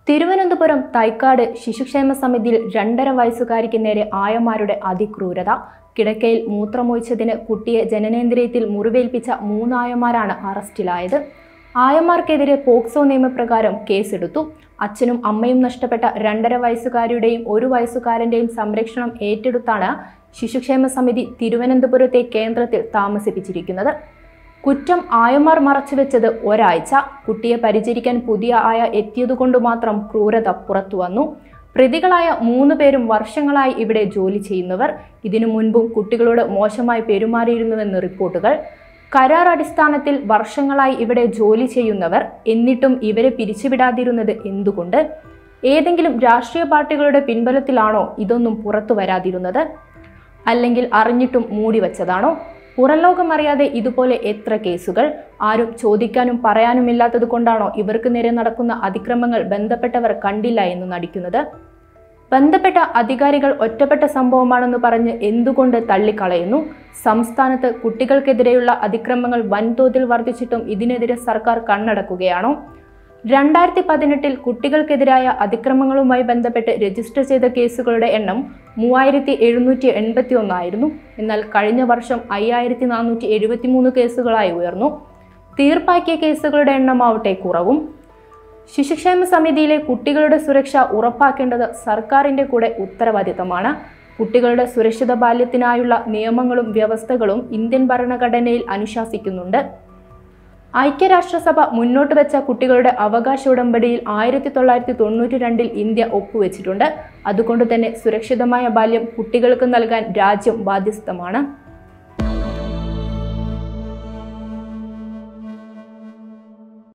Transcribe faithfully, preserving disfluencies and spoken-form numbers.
തിരുവനന്തപുരം തൈക്കാട് ശിശുക്ഷേമ സമിതിയിൽ രണ്ടര വയസ്സുകാരിക്ക് നേരെ ആയമാരുടെ അതിക്രൂരത. കിടക്കയിൽ മൂത്രമൊഴിച്ചതിന് കുട്ടിയെ ജനനേന്ദ്രിയത്തിൽ മുറിവേൽപ്പിച്ച മൂന്നായമാരാണ് അറസ്റ്റിലായത്. ആയമാർക്കെതിരെ പോക്സോ നിയമപ്രകാരം കേസെടുത്തു. അച്ഛനും അമ്മയും നഷ്ടപ്പെട്ട രണ്ടര വയസ്സുകാരിയുടെയും ഒരു വയസ്സുകാരന്റെയും സംരക്ഷണം ഏറ്റെടുത്താണ് ശിശുക്ഷേമ സമിതി തിരുവനന്തപുരത്തെ കേന്ദ്രത്തിൽ താമസിപ്പിച്ചിരിക്കുന്നത്. കുറ്റം ആയമാർ മറച്ചുവെച്ചത് ഒരാഴ്ച. കുട്ടിയെ പരിചരിക്കാൻ പുതിയ ആയ എത്തിയതുകൊണ്ട് മാത്രം ക്രൂരത പുറത്തുവന്നു. പ്രതികളായ മൂന്ന് പേരും വർഷങ്ങളായി ഇവിടെ ജോലി ചെയ്യുന്നവർ. ഇതിനു മുൻപും കുട്ടികളോട് മോശമായി പെരുമാറിയിരുന്നുവെന്ന് റിപ്പോർട്ടുകൾ. കരാർ അടിസ്ഥാനത്തിൽ വർഷങ്ങളായി ഇവിടെ ജോലി ചെയ്യുന്നവർ. എന്നിട്ടും ഇവരെ പിരിച്ചുവിടാതിരുന്നത് എന്തുകൊണ്ട്? ഏതെങ്കിലും രാഷ്ട്രീയ പാർട്ടികളുടെ പിൻബലത്തിലാണോ ഇതൊന്നും പുറത്തു വരാതിരുന്നത്? അല്ലെങ്കിൽ അറിഞ്ഞിട്ടും മൂടിവെച്ചതാണോ? പുറം ലോകം അറിയാതെ ഇതുപോലെ എത്ര കേസുകൾ? ആരും ചോദിക്കാനും പറയാനുമില്ലാത്തത് കൊണ്ടാണോ ഇവർക്ക് നേരെ നടക്കുന്ന അതിക്രമങ്ങൾ ബന്ധപ്പെട്ടവർ കണ്ടില്ല എന്ന് നടിക്കുന്നത്? ബന്ധപ്പെട്ട അധികാരികൾ ഒറ്റപ്പെട്ട സംഭവമാണെന്ന് പറഞ്ഞ് എന്തുകൊണ്ട് തള്ളിക്കളയുന്നു? സംസ്ഥാനത്ത് കുട്ടികൾക്കെതിരെയുള്ള അതിക്രമങ്ങൾ വൻതോതിൽ വർദ്ധിച്ചിട്ടും ഇതിനെതിരെ സർക്കാർ കണ്ണടക്കുകയാണോ? രണ്ടായിരത്തി പതിനെട്ടിൽ കുട്ടികൾക്കെതിരായ അതിക്രമങ്ങളുമായി ബന്ധപ്പെട്ട് രജിസ്റ്റർ ചെയ്ത കേസുകളുടെ എണ്ണം മൂവായിരത്തി എഴുന്നൂറ്റി എൺപത്തി ഒന്നായിരുന്നു. എന്നാൽ കഴിഞ്ഞ വർഷം അയ്യായിരത്തി നാനൂറ്റി എഴുപത്തി മൂന്ന് കേസുകളായി ഉയർന്നു. തീർപ്പാക്കിയ കേസുകളുടെ എണ്ണമാവട്ടെ കുറവും. ശിശുക്ഷേമ സമിതിയിലെ കുട്ടികളുടെ സുരക്ഷ ഉറപ്പാക്കേണ്ടത് സർക്കാരിൻ്റെ കൂടെ ഉത്തരവാദിത്തമാണ്. കുട്ടികളുടെ സുരക്ഷിത ബാല്യത്തിനായുള്ള നിയമങ്ങളും വ്യവസ്ഥകളും ഇന്ത്യൻ ഭരണഘടനയിൽ അനുശാസിക്കുന്നുണ്ട്. ഐക്യരാഷ്ട്രസഭ മുന്നോട്ട് വെച്ച കുട്ടികളുടെ അവകാശ ഉടമ്പടിയിൽ ആയിരത്തി തൊള്ളായിരത്തി തൊണ്ണൂറ്റി രണ്ടിൽ ഇന്ത്യ ഒപ്പുവെച്ചിട്ടുണ്ട്. അതുകൊണ്ട് തന്നെ സുരക്ഷിതമായ ബാല്യം കുട്ടികൾക്ക് നൽകാൻ രാജ്യം ബാധ്യസ്ഥമാണ്.